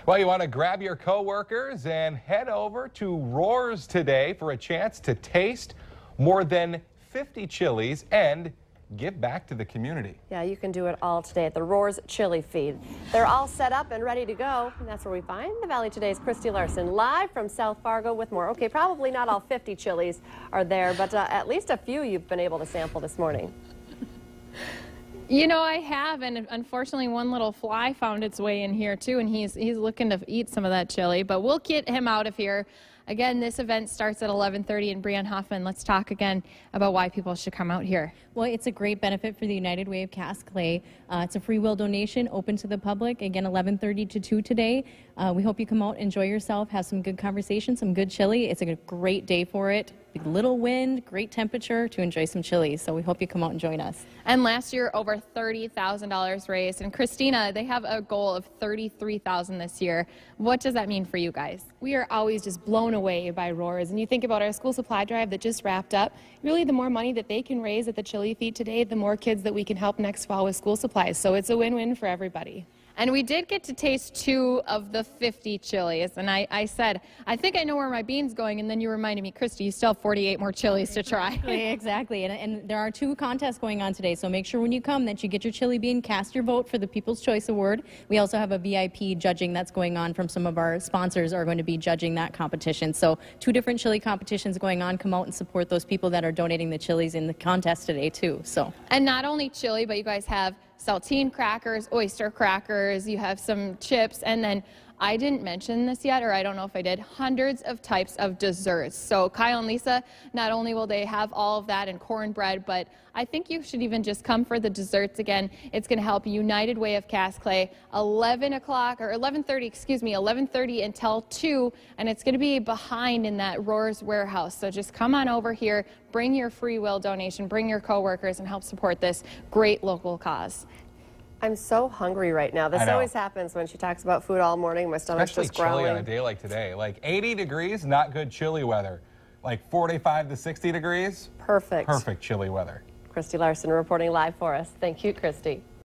Well, you want to grab your coworkers and head over to Roers today for a chance to taste more than 50 chilies and give back to the community. Yeah, you can do it all today at the Roers Chili Feed. They're all set up and ready to go. And that's where we find the Valley Today's Christy Larson live from South Fargo with more. Okay, probably not all 50 chilies are there, but at least a few you've been able to sample this morning. You know, I have, and unfortunately one little fly found its way in here too, and he's looking to eat some of that chili, but we'll get him out of here. Again, this event starts at 11:30, and Brianne Hoffman, let's talk again about why people should come out here. Well, it's a great benefit for the United Way of Cass Clay. It's a free will donation open to the public. Again, 11:30 to 2 today. We hope you come out, enjoy yourself, have some good conversation, some good chili. It's a great day for it. Little wind, great temperature to enjoy some chili. So we hope you come out and join us. And last year, over $30,000 raised. And Christina, they have a goal of $33,000 this year. What does that mean for you guys? We are always just blown away by Roers. And you think about our school supply drive that just wrapped up. Really, the more money that they can raise at the chili feed today, the more kids that we can help next fall with school supplies. So it's a win-win for everybody. And we did get to taste 2 of the 50 chilies. And I said, I think I know where my bean's going. And then you reminded me, Christy, you still have 48 more chilies to try. Exactly. And there are 2 contests going on today. So make sure when you come that you get your chili bean, cast your vote for the People's Choice Award. We also have a VIP judging that's going on from some of our sponsors are going to be judging that competition. So 2 different chili competitions going on. Come out and support those people that are donating the chilies in the contest today too. And not only chili, but you guys have saltine crackers, oyster crackers, you have some chips, and then I didn't mention this yet, or I don't know if I did, hundreds of types of desserts. So Kyle and Lisa, not only will they have all of that and cornbread, but I think you should even just come for the desserts again. It's going to help United Way of Cass Clay, 11:30 until 2, and it's going to be behind in that Roers warehouse. So just come on over here, bring your free will donation, bring your coworkers, and help support this great local cause. I'm so hungry right now. This always happens when she talks about food all morning. My stomach's just growling. Especially chilly on a day like today. Like 80 degrees, not good chilly weather. Like 45 to 60 degrees. Perfect. Perfect chilly weather. Christy Larson reporting live for us. Thank you, Christy.